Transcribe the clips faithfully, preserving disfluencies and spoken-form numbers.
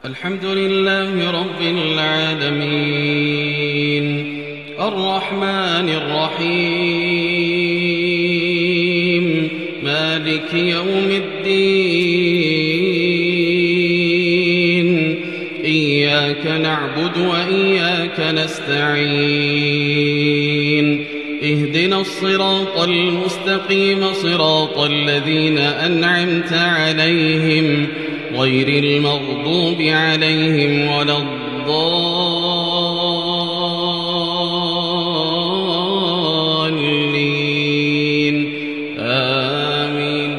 الحمد لله رب العالمين الرحمن الرحيم مالك يوم الدين إياك نعبد وإياك نستعين اهدنا الصراط المستقيم صراط الذين أنعمت عليهم غير المغضوب عليهم ولا الضالين آمين.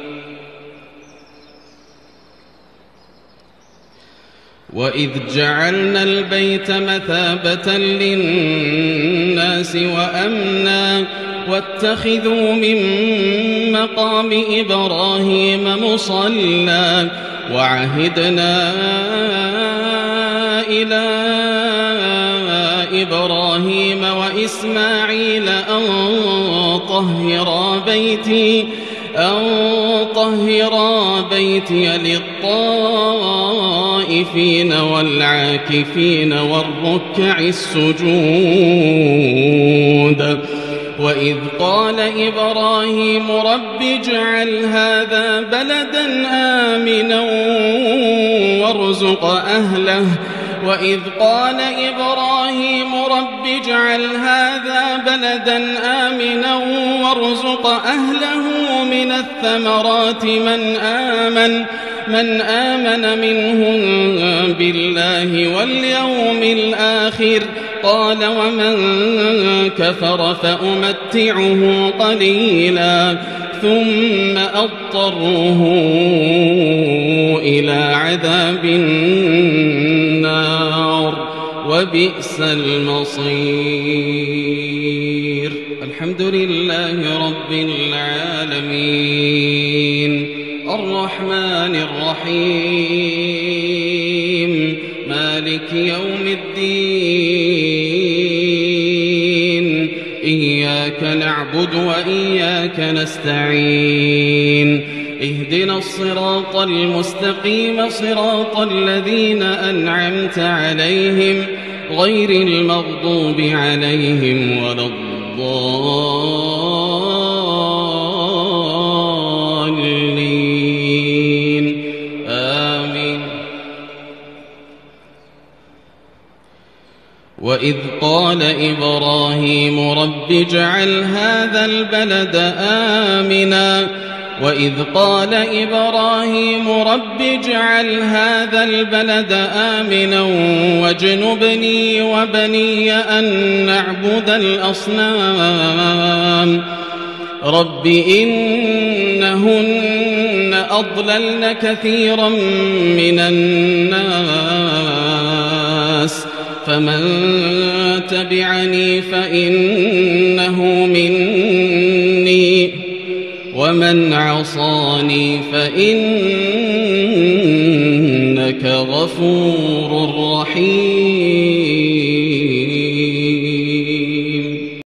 وإذ جعلنا البيت مثابة للناس وأمنا واتخذوا من مقام إبراهيم مصلى وعهدنا إلى إبراهيم وإسماعيل أن طهرا بيتي أن طهرا بيتي للطائفين والعاكفين والركع السجود. وإذ قال إبراهيم رب اجعل هذا بلدا آمنا وارزق أهله وإذ قال إبراهيم رب اجعل هذا بلدا آمنا وارزق أهله من الثمرات من آمن من آمن منهم بالله واليوم الآخر قال ومن كفر فأمتعه قليلا ثم أضطره إلى عذاب النار وبئس المصير. الحمد لله رب العالمين الرحمن الرحيم مالك يوم الدين إياك نعبد وإياك نستعين اهدنا الصراط المستقيم صراط الذين أنعمت عليهم غير المغضوب عليهم ولا الضالين آمين. وإذ قال إبراهيم رب اجعل هذا البلد آمنا وإذ قال إبراهيم رب اجعل هذا البلد آمنا واجنبني وبني أن نعبد الأصنام رب إنهن أضللن كثيرا من الناس فمن تبعني فإنه مني ومن عصاني فإنك غفور